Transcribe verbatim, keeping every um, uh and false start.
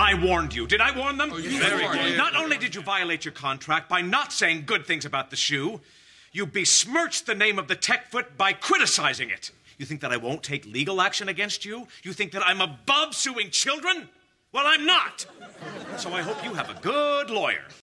I warned you. Did I warn them? Oh, you very good. Not only did you violate your contract by not saying good things about the shoe, you besmirched the name of the tech foot by criticizing it. You think that I won't take legal action against you? You think that I'm above suing children? Well, I'm not. So I hope you have a good lawyer.